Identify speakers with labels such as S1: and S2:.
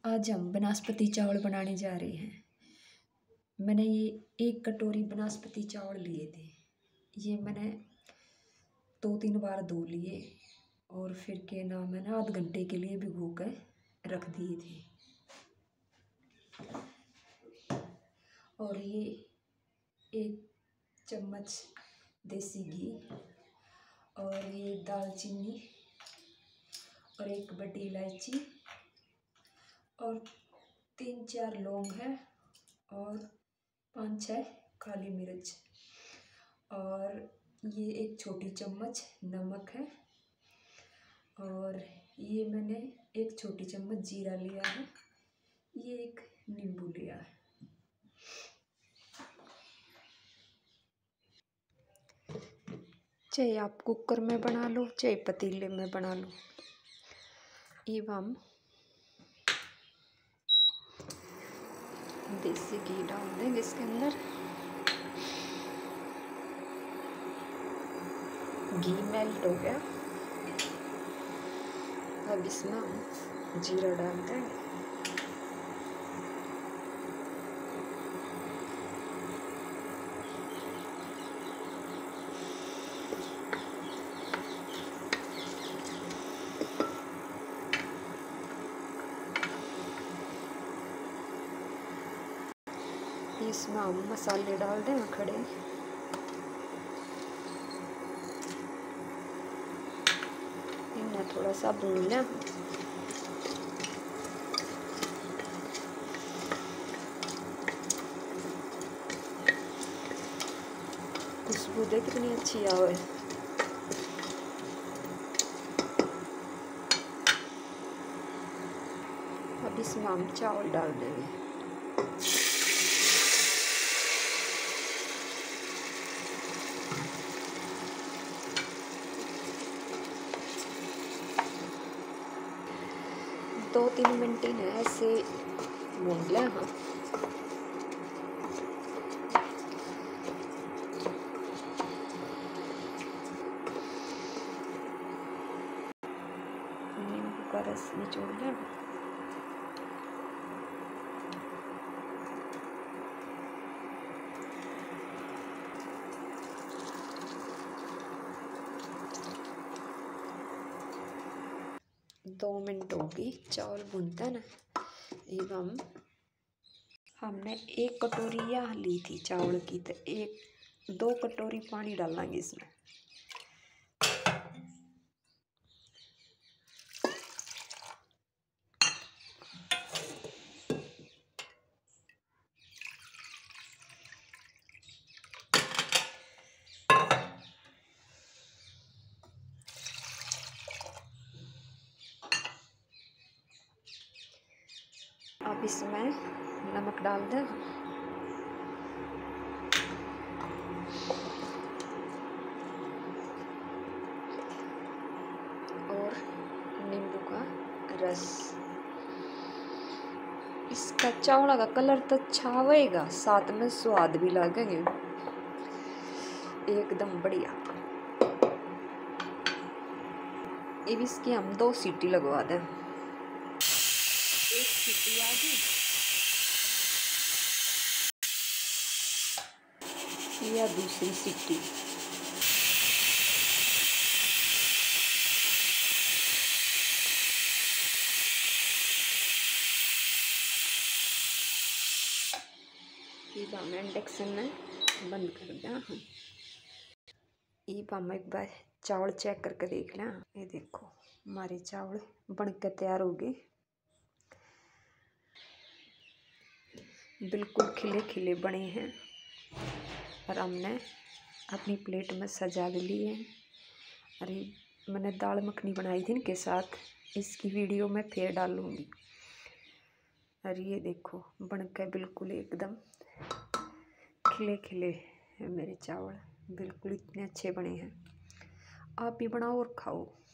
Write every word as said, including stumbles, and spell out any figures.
S1: आज हम बनास्पति चावल बनाने जा रहे हैं। मैंने ये एक कटोरी बनास्पति चावल लिए थे। ये मैंने दो तीन बार धो लिए और फिर के ना मैंने आध घंटे के लिए भिगो कर रख दिए थे। और ये एक चम्मच देसी घी और ये दालचीनी और एक बड़ी इलायची और तीन चार लौंग है और पाँच छः काली मिर्च और ये एक छोटी चम्मच नमक है और ये मैंने एक छोटी चम्मच जीरा लिया है। ये एक नींबू लिया है। चाहे आप कुकर में बना लो चाहे पतीले में बना लो। ये हम देसी घी डाल देंगे इसके अंदर। घी मेल्ट हो गया। अब इसमें हम जीरा डाल देंगे। इसमें हम मसाले डाल दें खड़े। इन्हें थोड़ा सा भून लें। खुशबू देख कितनी अच्छी आवे। अब इसमें हम चावल डाल देंगे। दो तीन मिनट ने ऐसे भून लिया। हाँ नींबू का रस निचोड़ लिया। दो मिनट होगी चावल भूनता है ना। एक हम हमने एक कटोरी यह ली थी चावल की तो एक दो कटोरी पानी डालेंगे इसमें। अब इसमें नमक डाल दें और नींबू का रस। इसका चावल का कलर तो अच्छा आएगा, साथ में स्वाद भी लगेगा एकदम बढ़िया। अब इसकी हम दो सीटी लगवा दें। एक सीटी आ गई। या दूसरी सीटी। ये हम इंडक्शन में बंद कर दें। हम ये हम एक बार चावल चेक करके देख लें। ये देखो हमारे चावल बनकर तैयार हो गए। बिल्कुल खिले खिले बने हैं और हमने अपनी प्लेट में सजा भी लिए हैं। अरे मैंने दाल मखनी बनाई थी इनके साथ, इसकी वीडियो मैं फिर डालूँगी। और ये देखो बनकर बिल्कुल एकदम खिले खिले हैं मेरे चावल। बिल्कुल इतने अच्छे बने हैं। आप भी बनाओ और खाओ।